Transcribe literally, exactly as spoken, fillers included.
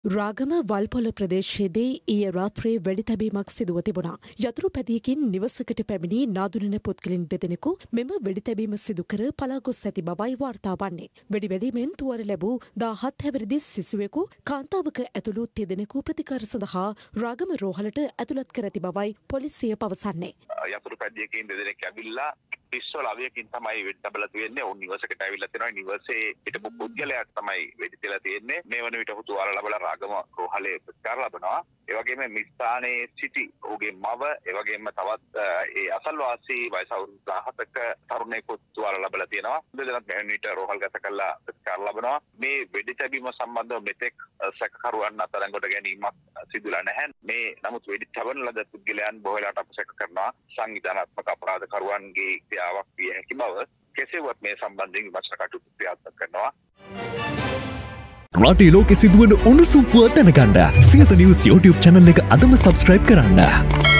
රාගම වල්පොල ප්‍රදේශයේදී ඊයේ රාත්‍රියේ වෙඩි තැබීමක් සිදුව තිබුණා. යතුරු පැදියකින් නිවසකට පැමිණි නාදුනන පුද්ගලයන් දෙදෙනෙකු මෙම වෙඩි තැබීම සිදු කර පලා ගොස් ඇති බවයි වාර්තා වන්නේ. වෙඩි වැදීමෙන් තුවාල ලැබූ දාහත් හැවිරිදි සිසුවෙකු කාන්තාවක ඇතුළු තිදෙනෙකු ප්‍රතිකාර සඳහා රාගම රෝහලට ඇතුළත් කර ඇති බවයි පොලිසිය පවසන්නේ. යතුරු පැදියකින් දෙදෙනෙක් ඇවිල්ලා පිස්සොල අවියකින් තමයි වෙඩි තබලා තියෙන්නේ. ඔවුන් නිවසකට ඇවිල්ලා තියෙනවා. නිවසේ හිටපු පුද්ගලයාට තමයි වෙඩි තියලා තියෙන්නේ. මේ වන විට ඔහු තුවාල ලැබලා රාගම රෝහලේ ප්‍රතිකාර ලබනවා. ඒ වගේම මේ ස්ථානයේ සිටි ඔහුගේ මව, ඒ වගේම තවත් ඒ අසල්වාසී වයස අවුරුදු දහසක තරුණයෙකුත් තුවාල ලැබලා තියෙනවා. දෙදෙනාත් මේ වන විට රෝහල්ගත කරලා ප්‍රතිකාර ලබනවා. මේ වෙඩි තැබීම සම්බන්ධව මෙතෙක් සැකකරුවන් අත්අඩංගුවට ගැනීමක් සිදුලා නැහැ. මේ නමුත් වෙඩි තබන ලද පුද්ගලයන් බොහෝ වෙලාවට අපසැක කරනවා සංවිධානාත්මක අපරාධකරුවන්ගේ ක්‍රියාවක් විය හැකි බව. කෙසේවත් මේ සම්බන්ධයෙන් විමර්ශන කටයුතු ක්‍රියාත්මක කරනවා. රටේ ලෝකෙ සිදුවන උණුසුම් පුවත් දැනගන්න සියත නිවුස් YouTube channel එක අදම subscribe කරන්න.